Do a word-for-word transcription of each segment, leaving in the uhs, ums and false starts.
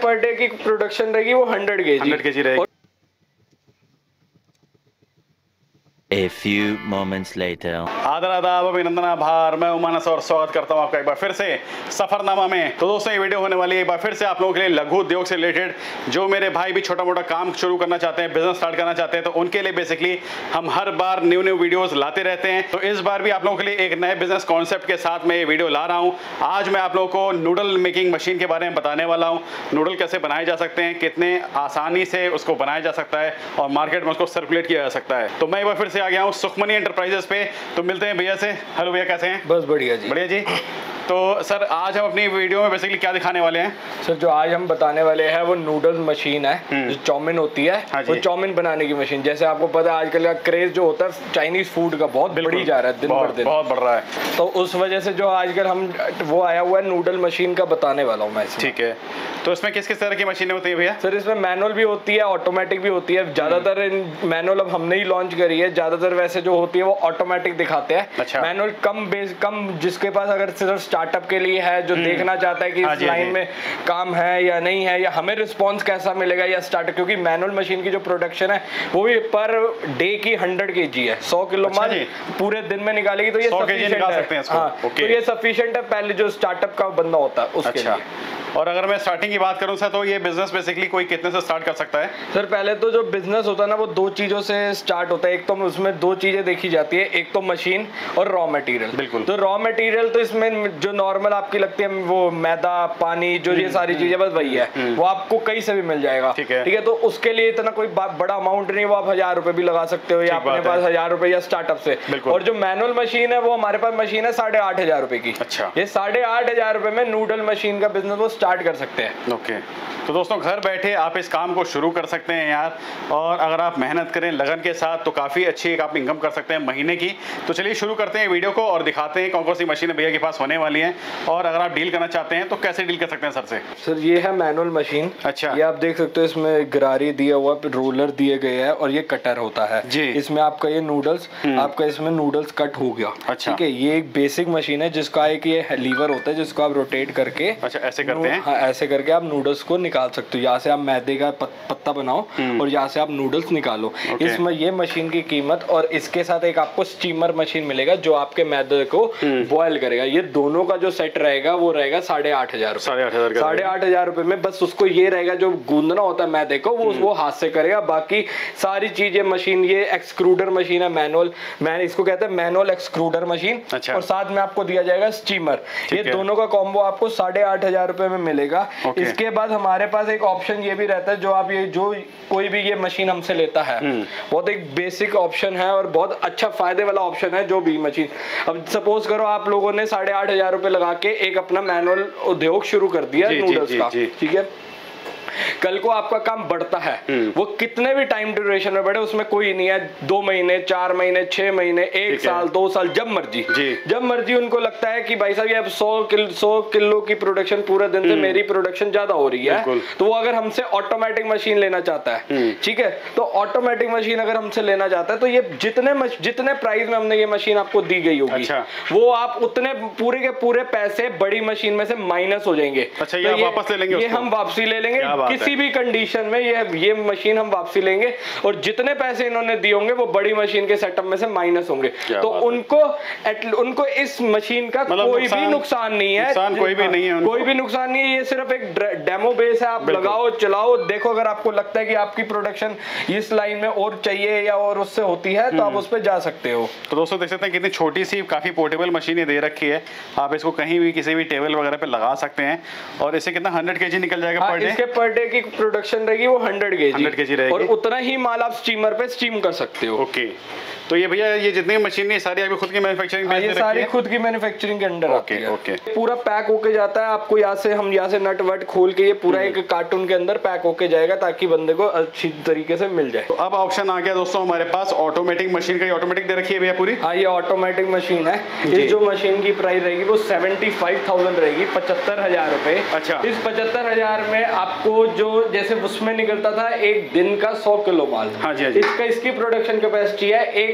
Per day की production रहेगी वो हंड्रेड के जी हंड्रेड के जी रहेगी। A few moments later. आदर आदाब, अभिनंदन, आभार। मैं उमानस और स्वागत करता हूं आपका एक बार फिर से सफरनामा में। तो दोस्तों ये वीडियो होने वाली है एक बार फिर से आप लोगों के लिए लघु उद्योग से रिलेटेड। जो मेरे भाई भी छोटा मोटा काम शुरू करना चाहते हैं, बिजनेस स्टार्ट करना चाहते हैं, तो उनके लिए बेसिकली हम हर बार न्यू न्यू वीडियोस लाते रहते हैं। तो इस बार भी आप लोगों के लिए एक नए बिजनेस कॉन्सेप्ट के साथ मैं ये वीडियो ला रहा हूँ। आज मैं आप लोगों को नूडल मेकिंग मशीन के बारे में बताने वाला हूँ। नूडल कैसे बनाए जा सकते हैं, कितने आसानी से उसको बनाया जा सकता है और मार्केट में उसको सर्कुलेट किया जा सकता है। तो मैं एक बार फिर से आ गया हूँ सुखमनी एंटरप्राइजेस पे। तो मिलते हैं भैया से। हेलो भैया, कैसे हैं? बस बढ़िया जी। बढ़िया जी। तो सर आज हम अपनी वीडियो में बेसिकली क्या दिखाने वाले हैं? सर जो आज हम बताने वाले हैं वो नूडल्स मशीन है, जो चाउमीन होती है। हाँ वो चाउमीन बनाने की मशीन। जैसे आपको पता है आजकल का क्रेज जो होता है चाइनीज फूड का बहुत बढ़ी जा रहा है, दिन भर दिन बहुत बढ़ रहा है। तो उस वजह से जो आजकल हम वो आया हुआ है नूडल मशीन का बताने वाला हूँ मैं। ठीक है, तो इसमें किस किस तरह की मशीनें होती है भैया? सर इसमें मैनुअल भी होती है, ऑटोमेटिक भी होती है। ज्यादातर मैनुअल अब हमने ही लॉन्च करी है, ज्यादातर वैसे जो होती है वो ऑटोमेटिक दिखाते हैं। अच्छा। मैनुअल कम बेस कम जिसके पास अगर सिर्फ स्टार्टअप के लिए है, जो देखना चाहता है कि इस लाइन में काम है या नहीं है, या हमें रिस्पॉन्स कैसा मिलेगा, या स्टार्ट, क्योंकि मैनुअल मशीन की जो प्रोडक्शन है वो भी पर डे की हंड्रेड के जी है। सौ किलो माल पूरे दिन में निकालेगी, तो ये सफिशिएंट है। हाँ, तो ये सफिशिएंट है पहले जो स्टार्टअप का बंदा होता है उसके लिए। और अगर मैं स्टार्टिंग की बात करूं सर, तो ये बिजनेस बेसिकली कोई कितने से स्टार्ट कर सकता है? सर पहले तो जो बिजनेस होता है ना वो दो चीजों से स्टार्ट होता है। एक तो उसमें दो चीजें देखी जाती है, एक तो मशीन और रॉ मटेरियल। बिल्कुल। तो रॉ मटेरियल तो इसमें जो नॉर्मल आपकी लगती है वो मैदा, पानी, जो ये सारी चीजें बस वही है, वो आपको कहीं से भी मिल जाएगा। ठीक है, ठीक है। तो उसके लिए इतना कोई बड़ा अमाउंट नहीं, वो आप हजार रुपए भी लगा सकते हो, या अपने पास हजार रुपए या स्टार्टअप से। और जो मैनुअल मशीन है वो हमारे पास मशीन है साढ़े आठ हजार रुपए की। अच्छा। ये साढ़े आठ हजार रुपए में नूडल मशीन का बिजनेस वो स्टार्ट कर सकते हैं। Okay okay. तो दोस्तों घर बैठे आप इस काम को शुरू कर सकते हैं यार, और अगर आप मेहनत करें लगन के साथ तो काफ़ी अच्छी एक आप इनकम कर सकते हैं महीने की। तो चलिए शुरू करते हैं वीडियो को और दिखाते हैं कौन कौन सी मशीनें भैया के पास होने वाली हैं, और अगर आप डील करना चाहते हैं तो कैसे डील कर सकते हैं सर से? सर ये है मैनुअल मशीन। अच्छा। ये आप देख सकते हो, इसमें गरारी दिया हुआ, रोलर दिए गए हैं, और ये कटर होता है जी। इसमें आपका ये नूडल्स आपका इसमें नूडल्स कट हो गया। अच्छा। ठीक है, ये एक बेसिक मशीन है जिसका एक ये लीवर होता है जिसको आप रोटेट करके, अच्छा ऐसे करते हैं, हाँ ऐसे करके आप नूडल्स को निकाल सकते हो। यहाँ से आप मैदे का पत्ता बनाओ और यहाँ से आप नूडल्स निकालो। इसमें ये मशीन की कीमत, और इसके साथ एक आपको स्टीमर मशीन मिलेगा जो आपके मैदे को बॉयल करेगा। ये दोनों का जो सेट रहेगा वो रहेगा साढ़े आठ हजार साढ़े आठ हजार साढ़े आठ हजार रुपए में। बस उसको ये रहेगा जो गूंदना होता है मैदे को वो वो हाथ से करेगा, बाकी सारी चीजें मशीन। ये एक्सक्रूडर मशीन है मैनुअल, मैं इसको कहते हैं मैनुअल एक्सक्रूडर मशीन। अच्छा। और साथ में आपको दिया जाएगा स्टीमर। ये दोनों का कॉम्बो आपको साढ़े आठ हजार रुपए में मिलेगा। इसके बाद हमारे पास एक ऑप्शन ये भी रहता है, जो आप ये जो कोई भी ये मशीन हमसे लेता है बहुत एक बेसिक ऑप्शन है और बहुत अच्छा फायदे वाला ऑप्शन है। जो भी मशीन, अब सपोज करो आप लोगों ने साढ़े आठ हजार रुपए लगा के एक अपना मैनुअल उद्योग शुरू कर दिया नूडल्स का, ठीक है। कल को आपका काम बढ़ता है, वो कितने भी टाइम ड्यूरेशन में बढ़े उसमें कोई नहीं है, दो महीने, चार महीने, छह महीने, एक साल, दो साल, जब मर्जी जब मर्जी उनको लगता है कि भाई साहब ये अब सौ किलो सौ किलो की प्रोडक्शन पूरे दिन से मेरी प्रोडक्शन ज्यादा हो रही है, तो वो अगर हमसे ऑटोमेटिक मशीन लेना चाहता है, ठीक है, तो ऑटोमेटिक मशीन अगर हमसे लेना चाहता है तो ये जितने जितने प्राइस में हमने ये मशीन आपको दी गई होगी, अच्छा। वो आप उतने पूरे के पूरे पैसे बड़ी मशीन में से माइनस हो जाएंगे। अच्छा, ये, तो ये वापस ले लेंगे, ये हम वापसी ले लेंगे किसी भी कंडीशन में। ये ये मशीन हम वापसी लेंगे, और जितने पैसे इन्होंने दिए होंगे वो बड़ी मशीन के सेटअप में से माइनस होंगे। तो उनको उनको इस मशीन का कोई भी नुकसान नहीं है, नुकसान कोई भी नहीं है, कोई भी नुकसान नहीं है। ये सिर्फ एक डेमो बेस है, आप लगाओ, चलाओ, देखो। अगर आपको लगता है कि आपकी प्रोडक्शन इस लाइन में और चाहिए या और उससे होती है तो आप उस पर जा सकते हो। तो दोस्तों देख सकते हैं कितनी छोटी सी काफी पोर्टेबल मशीन दे रखी है। आप इसको कहीं भी किसी भी टेबल वगैरह पे लगा सकते हैं, और इससे कितना हंड्रेड के जी निकल जाएगा पर डे। इसके पर डे की प्रोडक्शन रहेगी वो हंड्रेड के जी रहेगी, और उतना ही माल आप स्टीमर पे स्टीम कर सकते हो। ओके। तो ये भैया ये जितनी मशीन है सारी आपकी खुद की मैन्युफैक्चरिंग में, ये सारी खुद की मैन्युफैक्चरिंग के अंडर आती है। ओके। पूरा पैक होके जाता है आपको, यहाँ से हम यहाँ से नट वट खोल के ये पूरा एक कार्टून के अंदर पैक होके जाएगा ताकि बंदे को अच्छी तरीके से मिल जाए। तो अब ऑप्शन आ गया दोस्तों हमारे पास ऑटोमेटिक मशीन का। ऑटोमेटिक दे रखी है भैया पूरी? हाँ, ये ऑटोमेटिक मशीन है। इस जो मशीन की प्राइस रहेगी वो सेवेंटी फाइव थाउजेंड रहेगी, पचहत्तर हजार रुपए। अच्छा। इस पचहत्तर हजार में आपको जो जैसे उसमें निकलता था एक दिन का सौ किलो माल। हाँ जी, हाँ जी। इसका इसकी प्रोडक्शन कैपेसिटी है एक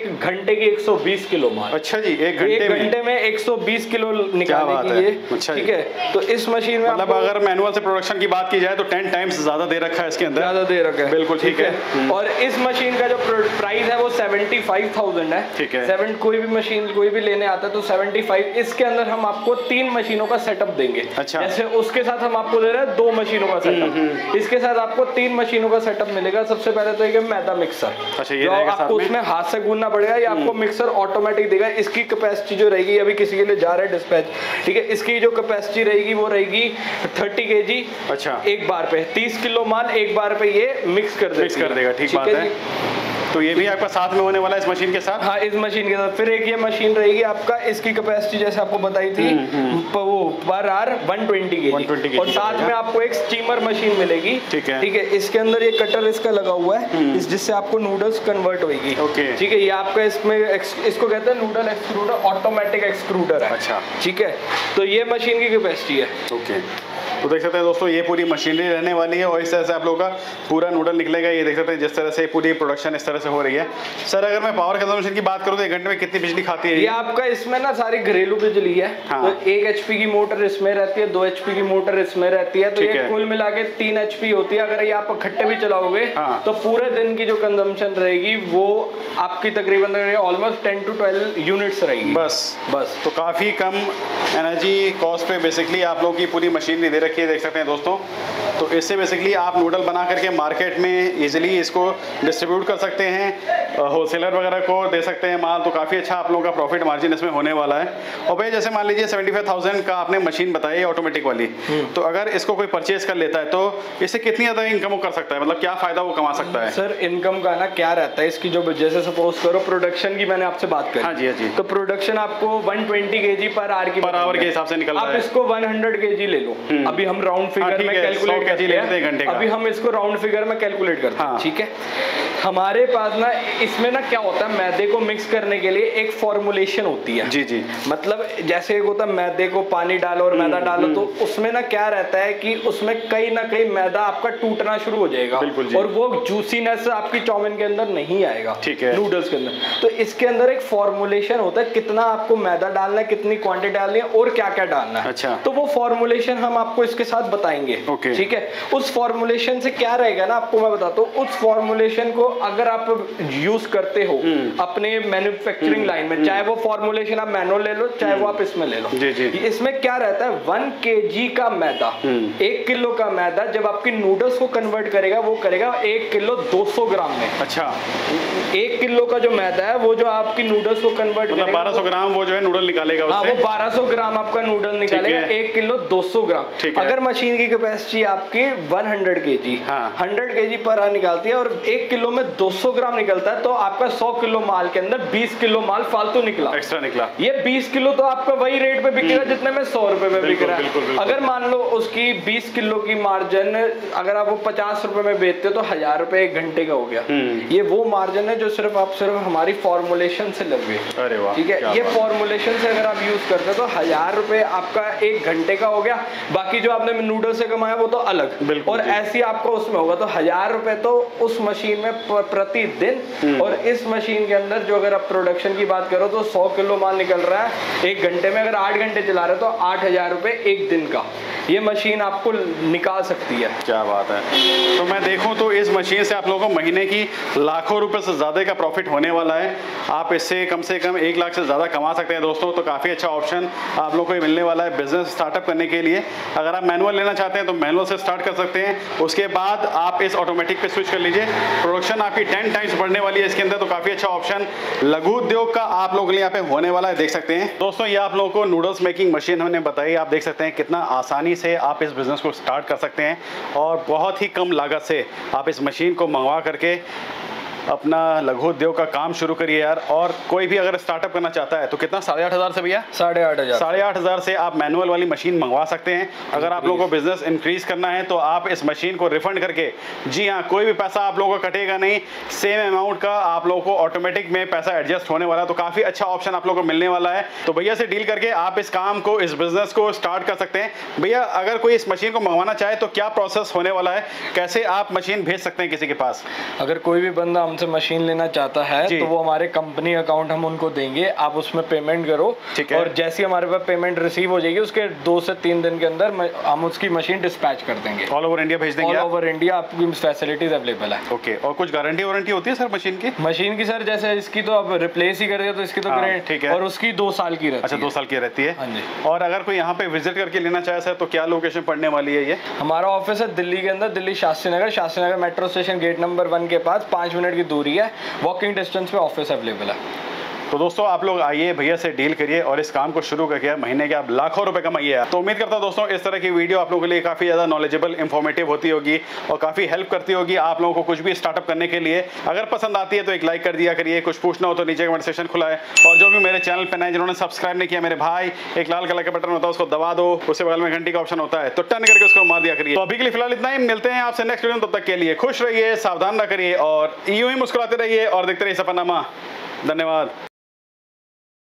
एक घंटे की एक सौ बीस किलो माल। अच्छा जी, एक घंटे एक घंटे में एक सौ बीस किलो निकालेगी ये। अच्छा, ठीक है, तो इस मशीन में मतलब अगर मैनुअल से प्रोडक्शन की बात की जाए तो टेन टाइम्स ज्यादा दे रखा है इसके अंदर, ज्यादा दे रखा है, बिल्कुल ठीक है। और इस मशीन का जो प्राइस है वो सेवेंटी फाइव थाउजेंड है। ठीक है, सेवन कोई भी मशीन कोई भी लेने आता है तो सेवेंटी फाइव। इसके अंदर हम आपको तीन मशीनों का सेटअप देंगे। अच्छा, जैसे उसके साथ हम आपको दे रहे हैं दो मशीनों का सेटअप, इसके साथ आपको तीन मशीनों का सेटअप मिलेगा। सबसे पहले तो एक मैदा मिक्सर, अच्छा, ये जो आपको उसमें हाथ से गूंदना पड़ेगा, ये आपको मिक्सर ऑटोमेटिक देगा। इसकी कैपेसिटी जो रहेगी, अभी किसी के लिए जा रहा है डिस्पैच, ठीक है, इसकी जो कैपेसिटी रहेगी वो रहेगी थर्टी के जी। अच्छा, एक बार पे तीस किलो माल एक बार पे ये मिक्स कर देगा, मिक्स कर देगा। ठीक बात है, तो ये भी आपका साथ में होने वाला है इस मशीन के साथ। हाँ, इस मशीन के साथ फिर एक ये मशीन रहेगी आपका, इसकी कैपेसिटी जैसे आपको बताई थी वो पर आर वन ट्वेंटी केजी, और साथ में आपको एक स्टीमर मशीन मिलेगी। ठीक है, ठीक है, इसके अंदर ये कटर इसका लगा हुआ है, इस जिससे आपको नूडल्स कन्वर्ट होगी। ओके, ठीक है, ये आपका इसमें इसको कहते हैं नूडल एक्सट्रूडर, ऑटोमेटिक एक्सट्रूडर है। अच्छा, ठीक है, तो ये मशीन की कैपेसिटी है। ओके, तो देख सकते हैं दोस्तों ये पूरी मशीनरी रहने वाली है और इस तरह से आप लोगों का पूरा नूडल निकलेगा। ये देख सकते हैं जिस तरह से पूरी प्रोडक्शन इस तरह से हो रही है। सर अगर मैं पावर कंजम्पशन की बात करूं तो एक घंटे में कितनी बिजली खाती है? ये आपका इसमें ना सारी घरेलू बिजली है। हाँ। तो एक एचपी की मोटर इसमें रहती है, दो एचपी की मोटर इसमें रहती है, तो ये कुल मिला के तीन एचपी होती है। अगर ये आप इकट्ठे भी चलाओगे हाँ। तो पूरे दिन की जो कंजम्पशन रहेगी वो आपकी तकरीबन almost ten two twelve units रहेगी। बस बस तो काफी कम एनर्जी कॉस्ट पे बेसिकली आप लोगों की पूरी मशीनरी दे रखी है, देख सकते हैं दोस्तों। तो इससे बेसिकली आप नूडल बना करके मार्केट में इजीली इसको डिस्ट्रीब्यूट कर सकते हैं, होलसेलर वगैरह को दे सकते हैं माल, तो काफ़ी अच्छा आप लोगों का प्रॉफिट मार्जिन इसमें होने वाला है। और भाई जैसे मान लीजिए सेवेंटी फाइव थाउजेंड का आपने मशीन बताई ऑटोमेटिक वाली, तो अगर इसको कोई परचेज कर लेता है तो इससे कितनी ज़्यादा इनकम कर सकता है, मतलब क्या फ़ायदा वो कमा सकता है? सर इनकम का ना क्या रहता है इसकी, जो जैसे सपोज करो प्रोडक्शन की मैंने आपसे बात करी। हाँ जी, हाँ जी, तो प्रोडक्शन आपको one twenty KG per hour की पर आवर के हिसाब से निकल रहा है। आप इसको वन हंड्रेड केजी ले लो, अभी हम राउंड फिगर में कैलकुलेट करते हैं, घंटे का अभी हम इसको राउंड फिगर में कैलकुलेट करते हैं। ठीक है, हमारे पास ना इसमें ना क्या होता है, मैदे को मिक्स करने के लिए एक फॉर्मुलेशन होती है। जी जी, मतलब जैसे एक होता है मैदे को पानी डालो और मैदा डालो, तो उसमें ना क्या रहता है कि उसमें कहीं ना कहीं मैदा आपका टूटना शुरू हो जाएगा और वो जूसीनेस आपकी चाउमीन के अंदर नहीं आएगा। ठीक है, नूडल्स के अंदर। तो इसके अंदर एक फॉर्मुलेशन होता है, कितना आपको मैदा डालना है, कितनी क्वांटिटी डालनी है और क्या क्या डालना है। अच्छा, तो वो फॉर्मुलेशन हम आपको इसके साथ बताएंगे। ठीक है, उस फॉर्मुलेशन से क्या रहेगा ना, आपको मैं बताता हूँ। उस फॉर्मुलेशन को अगर आप यूज करते हो अपने मैन्युफैक्चरिंग लाइन में, चाहे वो फॉर्मुलेशन आप मैनुअल ले लो, चाहे वो आप इसमें ले लो। जी जी, इसमें क्या रहता है, वन केजी का मैदा, एक किलो का मैदा जब आपकी नूडल्स को कन्वर्ट करेगा वो करेगा एक किलो दो सौ ग्राम में। अच्छा, एक किलो का जो मैदा है वो जो आपकी नूडल्स को कन्वर्ट मतलब बारह सौ ग्राम वो जो है नूडल निकालेगा उससे। हाँ, वो बारह सौ ग्राम आपका नूडल निकालेगा, एक किलो दो सौ ग्राम। अगर मशीन की कैपेसिटी आपकी hundred KG, hundred KG per hour निकालती है और एक किलो में दो सौ ग्राम निकलता है, तो आपका सौ किलो माल के अंदर बीस किलो माल फालतू निकला, एक्स्ट्रा निकला। ये बीस किलो तो आपका वही रेट पे बिकेगा जितने में सौ रुपए में बिक रहा है। अगर मान लो उसकी बीस किलो की मार्जिन अगर आप वो पचास रुपए में बेचते हो तो हजार रुपए एक घंटे का हो गया। ये वो मार्जिन है जो सिर्फ आप सिर्फ हमारी फॉर्मुलेशन से लगे। अरे वाह, ठीक है, ये फॉर्मुलेशन से अगर आप यूज करते हो तो हजार रुपए आपका एक घंटे का हो गया, बाकी जो आपने नूडल से कमाया वो तो अलग, और ऐसी आपको उसमें होगा। तो हजार रुपए तो उस मशीन में प्रतिदिन, और इस मशीन के अंदर जो अगर आप प्रोडक्शन की बात करो तो सौ किलो माल निकल रहा है एक घंटे में। अगर आठ घंटे चला रहे हो तो आठ हजार रुपए एक दिन का ये मशीन आपको निकाल सकती है। क्या बात है। तो मैं देखूं तो इस मशीन से आप लोगों को महीने की लाखों रुपए से ज्यादा का प्रॉफिट होने वाला है। आप इससे कम से कम एक लाख से ज्यादा कमा सकते हैं दोस्तों। तो काफी अच्छा ऑप्शन आप लोगों को मिलने वाला है बिजनेस स्टार्टअप करने के लिए। अगर आप मैनुअल लेना चाहते हैं तो मैनुअल से स्टार्ट कर सकते हैं, उसके बाद आप इस ऑटोमेटिक पे स्विच कर लीजिए। प्रोडक्शन आपकी टेन टाइम्स बढ़ने वाली है इसके अंदर। तो काफी अच्छा ऑप्शन लघु उद्योग का आप लोगों के लिए यहाँ पे होने वाला है, देख सकते हैं दोस्तों। ये आप लोगों को नूडल्स मेकिंग मशीन हमने बताई, आप देख सकते हैं कितना आसानी से आप इस बिजनेस को स्टार्ट कर सकते हैं और बहुत ही कम लागत से आप इस मशीन को मंगवा करके अपना लघु उद्योग का काम शुरू करिए यार। और कोई भी अगर स्टार्टअप करना चाहता है तो कितना, साढ़े आठ हजार से भैया, साढ़े आठ हजार साढ़े आठ हजार से आप मैनुअल वाली मशीन मंगवा सकते हैं। अगर आप लोगों को बिजनेस इंक्रीज करना है तो आप इस मशीन को रिफंड करके, जी हाँ, कोई भी पैसा आप लोगों को कटेगा नहीं, सेम अमाउंट का आप लोगों को ऑटोमेटिक में पैसा एडजस्ट होने वाला है। तो काफी अच्छा ऑप्शन आप लोगों को मिलने वाला है। तो भैया से डील करके आप इस काम को, इस बिजनेस को स्टार्ट कर सकते हैं। भैया अगर कोई इस मशीन को मंगवाना चाहे तो क्या प्रोसेस होने वाला है, कैसे आप मशीन भेज सकते हैं किसी के पास? अगर कोई भी बंदा हमसे मशीन लेना चाहता है तो वो हमारे कंपनी अकाउंट हम उनको देंगे, आप उसमें पेमेंट करो, और जैसे हमारे पास पेमेंट रिसीव हो जाएगी उसके दो से तीन दिन के अंदर हम उसकी मशीन डिस्पैच कर देंगे। ऑल ओवर इंडिया भेज देंगे? ऑल ओवर इंडिया आपकी फैसिलिटीज अवेलेबल है। ओके, और कुछ गारंटी वारंटी होती है सर मशीन की? मशीन की सर जैसे इसकी तो आप रिप्लेस ही करेंगे तो इसकी तो ठीक है, और उसकी दो साल की रहती है। अच्छा, दो साल की रहती है। हाँ जी। और अगर कोई यहाँ पे विजिट करके लेना चाहे सर तो क्या लोकेशन पड़ने वाली है ये? हमारा ऑफिस है दिल्ली के अंदर, Delhi Shastri Nagar, Shastri Nagar metro station gate number one के पास, पाँच मिनट की दूरी है, वॉकिंग डिस्टेंस पे ऑफिस अवेलेबल है। तो दोस्तों आप लोग आइए, भैया से डील करिए और इस काम को शुरू करके महीने के आप लाखों रुपए कमाइए। तो उम्मीद करता हूं दोस्तों इस तरह की वीडियो आप लोगों के लिए काफ़ी ज़्यादा नॉलेजेबल, इंफॉर्मेटिव होती होगी और काफ़ी हेल्प करती होगी आप लोगों को कुछ भी स्टार्टअप करने के लिए। अगर पसंद आती है तो एक लाइक कर दिया करिए, कुछ पूछना हो तो नीचे कमेंट सेक्शन खुला है, और जो भी मेरे चैनल पर नए जिन्होंने सब्सक्राइब नहीं किया मेरे भाई, एक लाल कलर का बटन होता है उसको दबा दो, उससे बगल में घंटी का ऑप्शन होता है तो टर्न करके उसको मार दिया करिए। तो अभी के लिए फिलहाल इतना ही, मिलते हैं आपसे नेक्स्ट वीडियो में, तब तक के लिए खुश रहिए, सावधान ना करिए और यूं ही मुस्कुराते रहिए और देखते रहिए सफरनामा। धन्यवाद।